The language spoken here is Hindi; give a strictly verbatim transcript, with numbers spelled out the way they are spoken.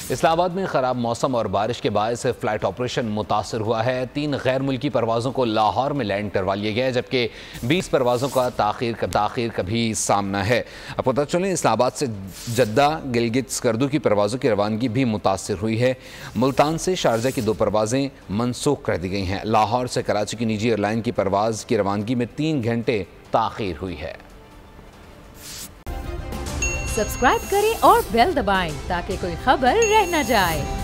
इस्लामाबाद में ख़राब मौसम और बारिश के बायस फ़्लाइट ऑपरेशन मुतासर हुआ है। तीन गैर मुल्की परवाज़ों को लाहौर में लैंड करवा लिया गया है, जबकि बीस परवाज़ों का ताख़ीर का ताख़ीर का भी सामना है। अब पता चलें इस्लामाबाद से जद्दा गिलगित स्कर्दू की परवाज़ों की रवानगी भी मुतासर हुई है। मुल्तान से शारजा की दो परवाज़ें मनसूख कर दी गई हैं। लाहौर से कराची की निजी एयरलाइन की परवाज़ की रवानगी में तीन घंटे ताख़ीर हुई है। सब्सक्राइब करें और बेल दबाएं ताकि कोई खबर रह न जाए।